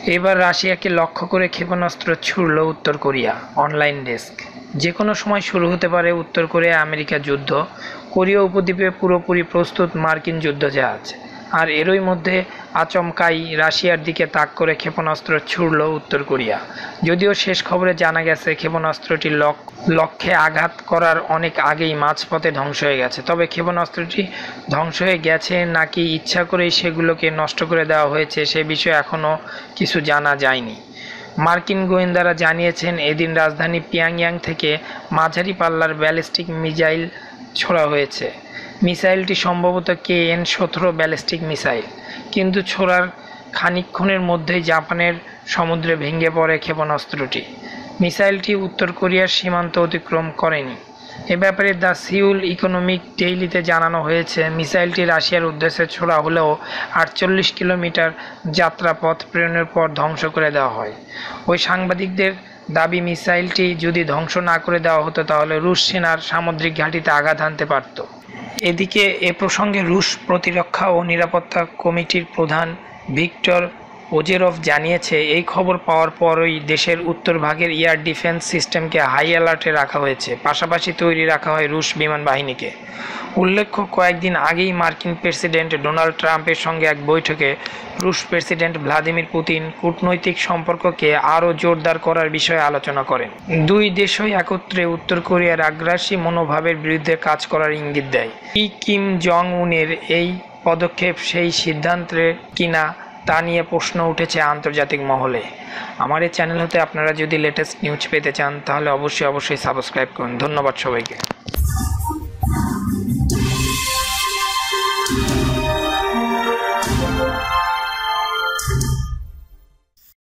এবার রাশিয়াকে লক্ষ্য করে ক্ষেপণাস্ত্র ছুড়ল উত্তর কোরিয়া। Online desk. যে কোনো সময় শুরু হতে পারে উত্তর কোরিয়া আমেরিকা যুদ্ধ। কোরিয়া উপদ্বীপে পুরোপুরি প্রস্তুত মার্কিন যুদ্ধজাহাজ। আর এরই মধ্যে আচমকাই রাশিয়ার দিকে তাক করে ক্ষেপণাস্ত্র ছুড়ল উত্তর কোরিয়া। যদিও শেষ খবরে জানা গেছে ক্ষেপণাস্ত্রটি লক্ষ্যে আঘাত করার অনেক আগেই মাঝপথে ধ্বংস হয়ে গেছে। তবে ক্ষেপণাস্ত্রটি ধ্বংস হয়ে গেছে নাকি ইচ্ছা করেই সেগুলোকে নষ্ট করে দেওয়া হয়েছে সে বিষয়ে এখনও কিছু জানা যায়নি। মার্কিন গোয়েন্দারা জানিয়েছেন এদিন রাজধানী পিয়ংইয়ং থেকে মাঝারি পাল্লার ব্যালিস্টিক মিসাইল ছোড়া হয়েছে। মিসাইলটি সম্ভবত KN-17 ব্যালিস্টিক মিসাইল, কিন্তু ছোড়ার খানিকক্ষণের মধ্যেই জাপানের সমুদ্রে ভেঙে পড়ে ক্ষেপণাস্ত্রটি। মিসাইলটি উত্তর কোরিয়ার সীমান্ত অতিক্রম করেনি। এ ব্যাপারে দ্য সিউল ইকোনমিক ডেইলিতে জানানো হয়েছে, মিসাইলটি রাশিয়ার উদ্দেশ্যে ছোড়া হলেও 48 কিলোমিটার যাত্রাপথ প্রেরণের পর ধ্বংস করে দেওয়া হয়। ওই সাংবাদিকদের দাবি, মিসাইলটি যদি ধ্বংস না করে দেওয়া হতো তাহলে রুশ সেনার সামুদ্রিক ঘাঁটিতে আঘাত হানতে পারত। এদিকে এ প্রসঙ্গে রুশ প্রতিরক্ষা ও নিরাপত্তা কমিটির প্রধান ভিক্টর ওজেরভ জানিয়েছে, এই খবর পাওয়ার পরই দেশের উত্তরভাগের এয়ার ডিফেন্স সিস্টেমকে হাই অ্যালার্টে রাখা হয়েছে। পাশাপাশি তৈরি রাখা হয় রুশ বিমান বাহিনীকে। উল্লেখ্য, কয়েকদিন আগেই মার্কিন প্রেসিডেন্ট ডোনাল্ড ট্রাম্পের সঙ্গে এক বৈঠকে রুশ প্রেসিডেন্ট ভ্লাদিমির পুতিন কূটনৈতিক সম্পর্ককে আরও জোরদার করার বিষয়ে আলোচনা করেন। দুই দেশই একত্রে উত্তর কোরিয়ার আগ্রাসী মনোভাবের বিরুদ্ধে কাজ করার ইঙ্গিত দেয়। কিম জং উনের এই পদক্ষেপ সেই সিদ্ধান্তে কিনা তা নিয়ে প্রশ্ন উঠেছে আন্তর্জাতিক মহলে। আমার এই চ্যানেল হতে আপনারা যদি লেটেস্ট নিউজ পেতে চান তাহলে অবশ্যই সাবস্ক্রাইব করুন। ধন্যবাদ সবাইকে।